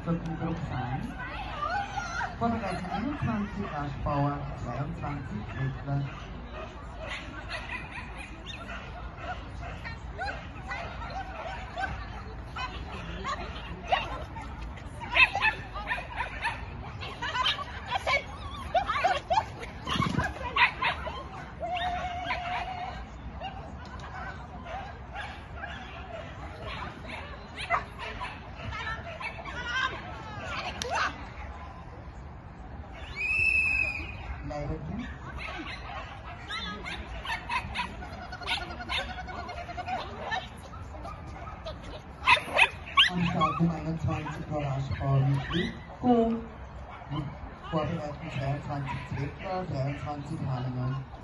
Gruppe 2. Vorbereitung 21, Raschbauer 22, Wickler. Leiberten. Anstaltung 21 Raschbauer Mitglied. Vorbereitung 22 Zweckler, 23 Hahnemann.